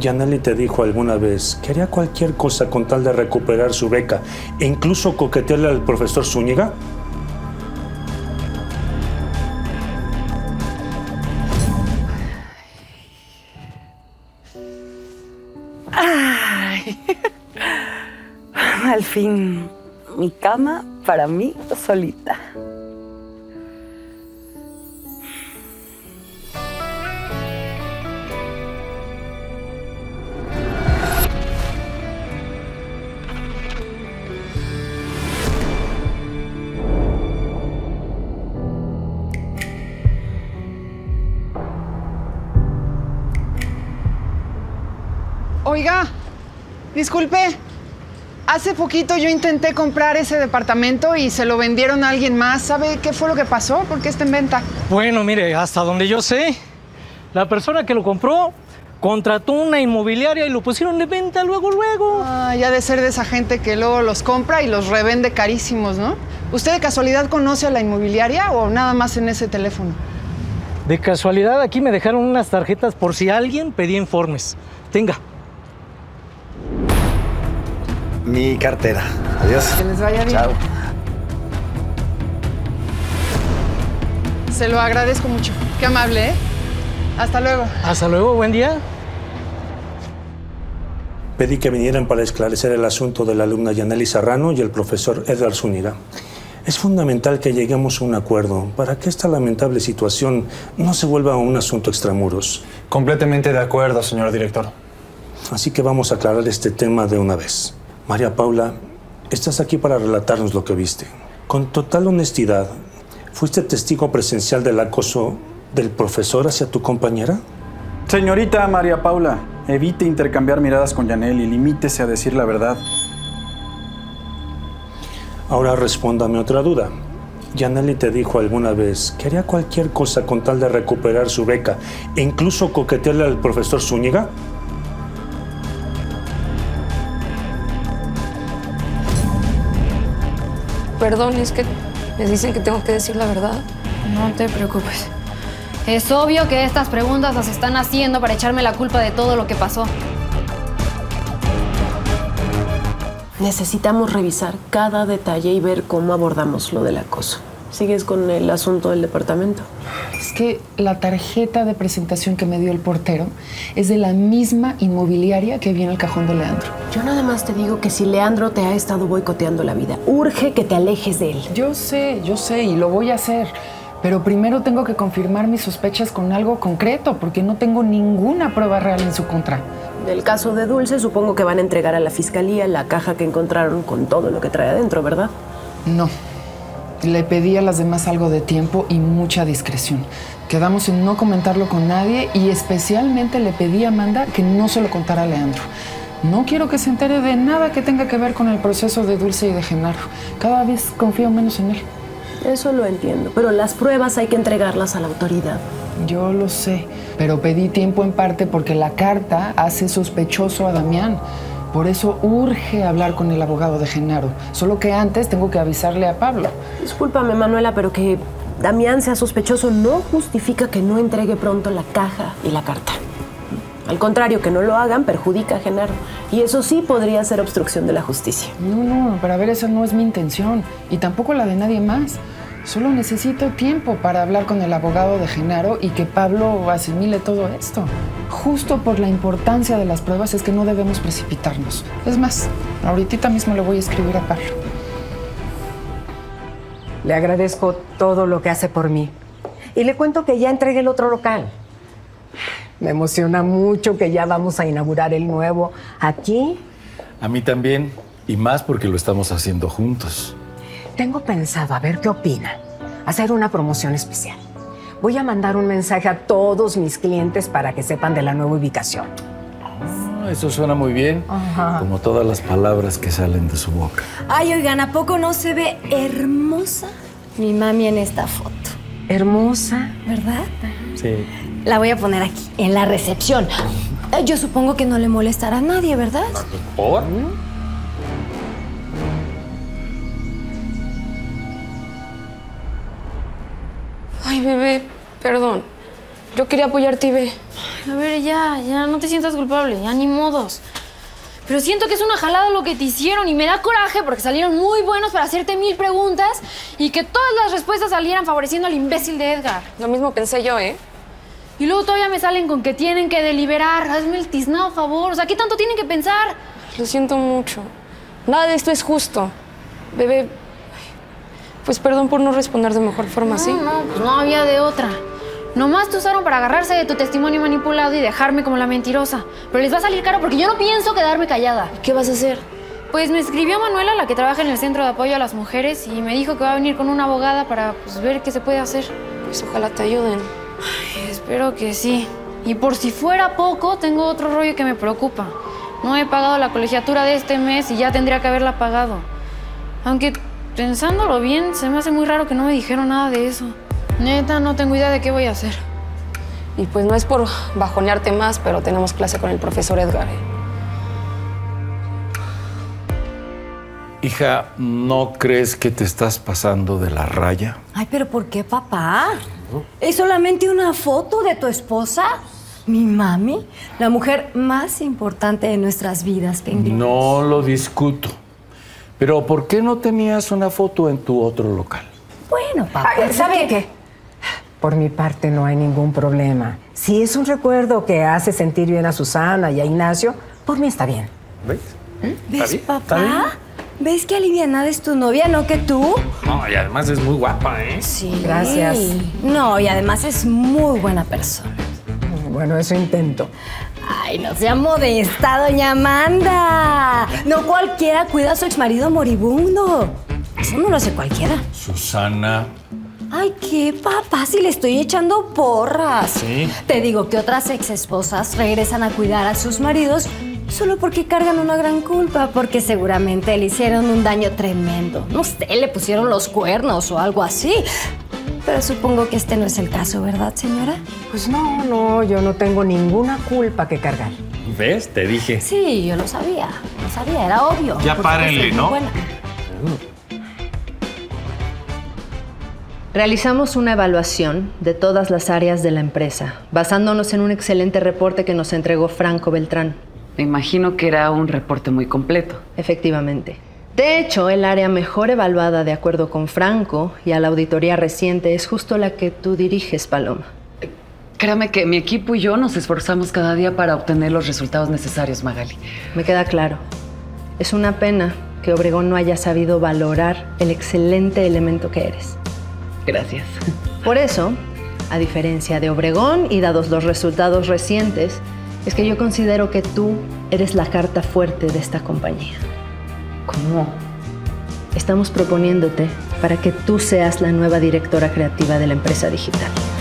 Yaneli te dijo alguna vez que haría cualquier cosa con tal de recuperar su beca e incluso coquetearle al profesor Zúñiga. Ay. Al fin, mi cama para mí solita. Oiga, disculpe. Hace poquito yo intenté comprar ese departamento y se lo vendieron a alguien más. ¿Sabe qué fue lo que pasó? ¿Por qué está en venta? Bueno, mire, hasta donde yo sé, la persona que lo compró contrató una inmobiliaria y lo pusieron de venta luego. Ah, ya de ser de esa gente que luego los compra y los revende carísimos, ¿no? ¿Usted de casualidad conoce a la inmobiliaria o nada más en ese teléfono? De casualidad, aquí me dejaron unas tarjetas por si alguien pedía informes. Tenga. Mi cartera. Adiós. Que les vaya bien. Chao. Se lo agradezco mucho. Qué amable, ¿eh? Hasta luego. Hasta luego, buen día. Pedí que vinieran para esclarecer el asunto de la alumna Yaneli Serrano y el profesor Edgar Zúñiga. Es fundamental que lleguemos a un acuerdo para que esta lamentable situación no se vuelva un asunto extramuros. Completamente de acuerdo, señor director. Así que vamos a aclarar este tema de una vez. María Paula, estás aquí para relatarnos lo que viste. Con total honestidad, ¿fuiste testigo presencial del acoso del profesor hacia tu compañera? Señorita María Paula, evite intercambiar miradas con Yaneli y limítese a decir la verdad. Ahora respóndame otra duda. ¿Yaneli te dijo alguna vez que haría cualquier cosa con tal de recuperar su beca e incluso coquetearle al profesor Zúñiga? Perdón, es que me dicen que tengo que decir la verdad. No te preocupes. Es obvio que estas preguntas las están haciendo para echarme la culpa de todo lo que pasó. Necesitamos revisar cada detalle y ver cómo abordamos lo del acoso. ¿Sigues con el asunto del departamento? Es que la tarjeta de presentación que me dio el portero es de la misma inmobiliaria que vi en el cajón de Leandro. Yo nada más te digo que si Leandro te ha estado boicoteando la vida, urge que te alejes de él. Yo sé, y lo voy a hacer. Pero primero tengo que confirmar mis sospechas con algo concreto, porque no tengo ninguna prueba real en su contra. Del caso de Dulce, supongo que van a entregar a la fiscalía la caja que encontraron con todo lo que trae adentro, ¿verdad? No. Le pedí a las demás algo de tiempo y mucha discreción. Quedamos en no comentarlo con nadie y especialmente le pedí a Amanda que no se lo contara a Leandro. No quiero que se entere de nada que tenga que ver con el proceso de Dulce y de Genaro. Cada vez confío menos en él. Eso lo entiendo, pero las pruebas hay que entregarlas a la autoridad. Yo lo sé, pero pedí tiempo en parte porque la carta hace sospechoso a Damián. Por eso urge hablar con el abogado de Genaro. Solo que antes tengo que avisarle a Pablo. Discúlpame, Manuela, pero que Damián sea sospechoso no justifica que no entregue pronto la caja y la carta. Al contrario, que no lo hagan perjudica a Genaro. Y eso sí podría ser obstrucción de la justicia. No, pero a ver, esa no es mi intención. Y tampoco la de nadie más. Solo necesito tiempo para hablar con el abogado de Genaro y que Pablo asimile todo esto. Justo por la importancia de las pruebas es que no debemos precipitarnos. Es más, ahorita mismo le voy a escribir a Pablo. Le agradezco todo lo que hace por mí. Y le cuento que ya entregué el otro local. Me emociona mucho que ya vamos a inaugurar el nuevo aquí. A mí también, y más porque lo estamos haciendo juntos. Tengo pensado, a ver qué opina, hacer una promoción especial. Voy a mandar un mensaje a todos mis clientes para que sepan de la nueva ubicación. Eso suena muy bien, como todas las palabras que salen de su boca. Ay, oigan, ¿a poco no se ve hermosa mi mami en esta foto? ¿Hermosa? ¿Verdad? Sí. La voy a poner aquí, en la recepción. Yo supongo que no le molestará a nadie, ¿verdad? ¿Por? Ay, bebé, perdón. Yo quería apoyarte y ve. A ver, ya, no te sientas culpable, ya ni modos. Pero siento que es una jalada lo que te hicieron y me da coraje porque salieron muy buenos para hacerte 1000 preguntas y que todas las respuestas salieran favoreciendo al imbécil de Edgar. Lo mismo pensé yo, ¿eh? Y luego todavía me salen con que tienen que deliberar. Hazme el tiznado favor. O sea, ¿qué tanto tienen que pensar? Lo siento mucho. Nada de esto es justo. Bebé, pues perdón por no responder de mejor forma, ¿sí? No, pues no había de otra. Nomás te usaron para agarrarse de tu testimonio manipulado y dejarme como la mentirosa. Pero les va a salir caro porque yo no pienso quedarme callada. ¿Qué vas a hacer? Pues me escribió Manuela, la que trabaja en el Centro de Apoyo a las Mujeres, y me dijo que va a venir con una abogada para ver qué se puede hacer. Pues ojalá te ayuden. Ay, espero que sí. Y por si fuera poco, tengo otro rollo que me preocupa. No he pagado la colegiatura de este mes y ya tendría que haberla pagado. Aunque, pensándolo bien, se me hace muy raro que no me dijeron nada de eso. Neta, no tengo idea de qué voy a hacer. Y pues no es por bajonearte más, pero tenemos clase con el profesor Edgar, ¿eh? Hija, ¿no crees que te estás pasando de la raya? Ay, pero ¿por qué, papá? ¿Es solamente una foto de tu esposa? Mi mami, la mujer más importante de nuestras vidas, Penguin. No lo discuto. Pero ¿por qué no tenías una foto en tu otro local? Bueno, papá. ¿Sabe qué? Por mi parte no hay ningún problema. Si es un recuerdo que hace sentir bien a Susana y a Ignacio, por mí está bien. ¿Ves? ¿Ves, papá? ¿Ves que alivianada es tu novia, no que tú? No, y además es muy guapa, ¿eh? Sí. Gracias. No, y además es muy buena persona. Bueno, eso intento. Ay, no sea modesta, doña Amanda. No cualquiera cuida a su exmarido moribundo. Eso no lo hace cualquiera. Susana. Ay, ¿qué, papá? Si le estoy echando porras. Sí. Te digo que otras exesposas regresan a cuidar a sus maridos solo porque cargan una gran culpa, porque seguramente le hicieron un daño tremendo. No sé, le pusieron los cuernos o algo así. Pero supongo que este no es el caso, ¿verdad, señora? Pues no, yo no tengo ninguna culpa que cargar. ¿Ves? Te dije. Sí, yo lo sabía, era obvio. Ya párenle, ¿no? Buena. Realizamos una evaluación de todas las áreas de la empresa, basándonos en un excelente reporte que nos entregó Franco Beltrán. Me imagino que era un reporte muy completo. Efectivamente. De hecho, el área mejor evaluada de acuerdo con Franco y a la auditoría reciente es justo la que tú diriges, Paloma. Créame que mi equipo y yo nos esforzamos cada día para obtener los resultados necesarios, Magali. Me queda claro. Es una pena que Obregón no haya sabido valorar el excelente elemento que eres. Gracias. Por eso, a diferencia de Obregón y dados los resultados recientes, es que yo considero que tú eres la carta fuerte de esta compañía. ¿Cómo? Estamos proponiéndote para que tú seas la nueva directora creativa de la empresa digital.